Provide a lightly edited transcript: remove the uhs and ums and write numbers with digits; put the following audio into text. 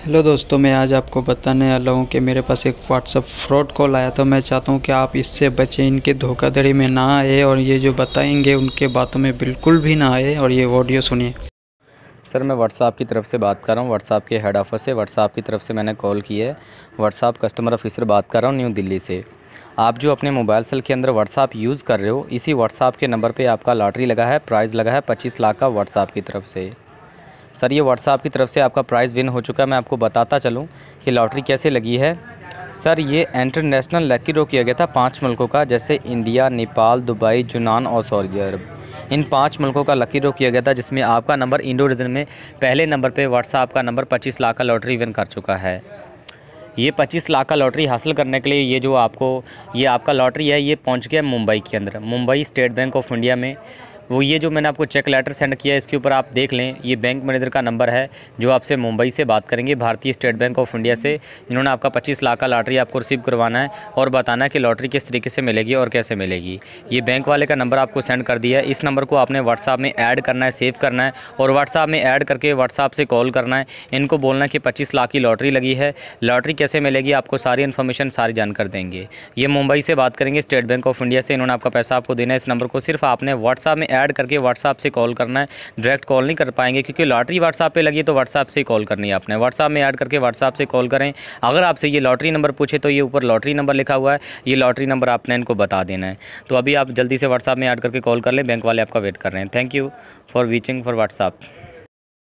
Hello दोस्तों, मैं आज आपको बताने वाला हूँ कि मेरे पास एक व्हाट्सअप फ्रॉड कॉल आया। तो मैं चाहता हूँ कि आप इससे बचें, इनके धोखाधड़ी में ना आए और ये जो बताएंगे उनके बातों में बिल्कुल भी ना आए। और ये ऑडियो सुनिए। सर, मैं व्हाट्सएप की तरफ से बात कर रहा हूँ। व्हाट्सएप के हेड ऑफ़िस से व्हाट्सएप की तरफ से मैंने कॉल की है। व्हाट्सएप कस्टमर ऑफिसर बात कर रहा हूँ, न्यू दिल्ली से। आप जो अपने मोबाइल सेल के अंदर व्हाट्सएप यूज़ कर रहे हो, इसी व्हाट्सएप के नंबर पे आपका लॉटरी लगा है, प्राइज़ लगा है 25 लाख का व्हाट्सएप की तरफ से। सर, ये व्हाट्सएप की तरफ से आपका प्राइज़ विन हो चुका है। मैं आपको बताता चलूँ कि लॉटरी कैसे लगी है। सर, ये इंटरनेशनल लकी ड्रॉ किया गया था 5 मुल्कों का, जैसे इंडिया, नेपाल, दुबई, यूनान और सऊदी अरब। इन 5 मुल्कों का लकी ड्रॉ किया गया था, जिसमें आपका नंबर इंडो रीजन में पहले नंबर पे व्हाट्सएप का नंबर 25 लाख का लॉटरी विन कर चुका है। ये 25 लाख का लॉटरी हासिल करने के लिए ये आपका लॉटरी है, ये पहुंच गया मुंबई के अंदर, Mumbai state bank of India में। ये जो मैंने आपको चेक लेटर सेंड किया है, इसके ऊपर आप देख लें, ये बैंक मैनेजर का नंबर है जो आपसे मुंबई से बात करेंगे, भारतीय स्टेट बैंक ऑफ इंडिया से, जिन्होंने आपका 25 लाख का लॉटरी आपको रिसीव करवाना है और बताना है कि लॉटरी किस तरीके से मिलेगी और कैसे मिलेगी। ये बैंक वाले का नंबर आपको सेंड कर दिया है। इस नंबर को आपने व्हाट्सएप में ऐड करना है, सेव करना है और व्हाट्सएप में ऐड करके व्हाट्सएप से कॉल करना है। इनको बोलना है कि 25 लाख की लॉटरी लगी है, लॉटरी कैसे मिलेगी, आपको सारी इन्फॉर्मेशन सारी जानकर देंगे। ये मुंबई से बात करेंगे, स्टेट बैंक ऑफ इंडिया से। इन्होंने आपका पैसा आपको देना है। इस नंबर को सिर्फ आपने व्हाट्सएप में ऐड करके व्हाट्सएप से कॉल करना है। डायरेक्ट कॉल नहीं कर पाएंगे, क्योंकि लॉटरी व्हाट्सएप पे लगी है, तो व्हाट्सएप से ही कॉल करनी है आपने। व्हाट्सएप में ऐड करके व्हाट्सएप से कॉल करें। अगर आपसे ये लॉटरी नंबर पूछे तो ये ऊपर लॉटरी नंबर लिखा हुआ है, ये लॉटरी नंबर आपने इनको बता देना है। तो अभी आप जल्दी से व्हाट्सएप में ऐड करके कॉल कर लें, बैंक वाले आपका वेट कर रहे हैं। Thank you for reaching for WhatsApp.